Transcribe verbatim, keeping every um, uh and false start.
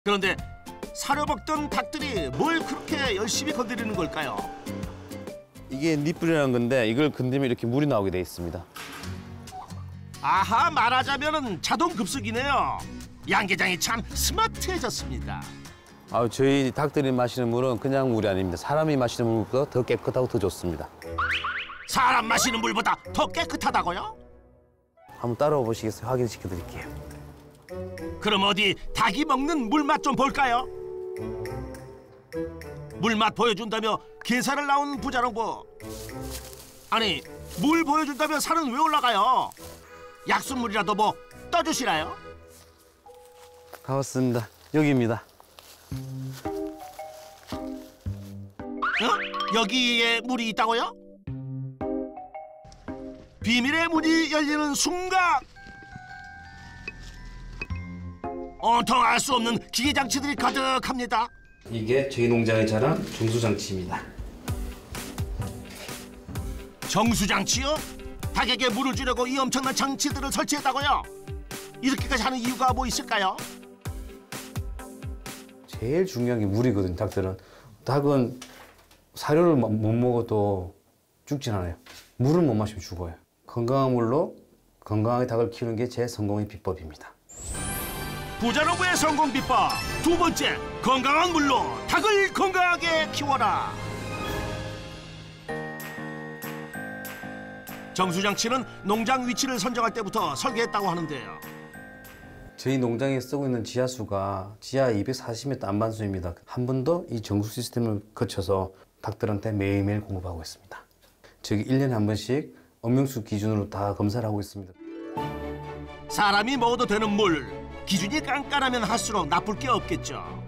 그런데 사료 먹던 닭들이 뭘 그렇게 열심히 건드리는 걸까요? 이게 닛불이라는 건데 이걸 건드리면 이렇게 물이 나오게 돼 있습니다. 아하, 말하자면 자동 급속이네요. 양계장이 참 스마트해졌습니다. 아, 저희 닭들이 마시는 물은 그냥 물이 아닙니다. 사람이 마시는 물보다 더 깨끗하고 더 좋습니다. 사람 마시는 물보다 더 깨끗하다고요? 한번 따라와 보시겠어요? 확인시켜 드릴게요. 그럼 어디 닭이 먹는 물맛 좀 볼까요? 물맛 보여준다며 계산을 나온 부자농부. 아니, 물 보여준다며 살은 왜 올라가요? 약수물이라도 뭐 떠주시나요? 다 왔습니다. 여기입니다. 어? 여기에 물이 있다고요? 비밀의 문이 열리는 순간 온통 알 수 없는 기계장치들이 가득합니다. 이게 저희 농장의 자랑 정수장치입니다. 정수장치요? 닭에게 물을 주려고 이 엄청난 장치들을 설치했다고요? 이렇게까지 하는 이유가 뭐 있을까요? 제일 중요한 게 물이거든요, 닭들은. 닭은 사료를 못 먹어도 죽진 않아요. 물을 못 마시면 죽어요. 건강한 물로 건강하게 닭을 키우는 게 제 성공의 비법입니다. 부자농부의 성공 비법 두 번째, 건강한 물로 닭을 건강하게 키워라. 정수장치는 농장 위치를 선정할 때부터 설계했다고 하는데요. 저희 농장에 쓰고 있는 지하수가 지하 이백사십 미터 안반수입니다. 한 번도 이 정수 시스템을 거쳐서 닭들한테 매일매일 공급하고 있습니다. 저기 일 년에 한 번씩 엄명수 기준으로 다 검사를 하고 있습니다. 사람이 먹어도 되는 물, 기준이 깐깐하면 할수록 나쁠 게 없겠죠.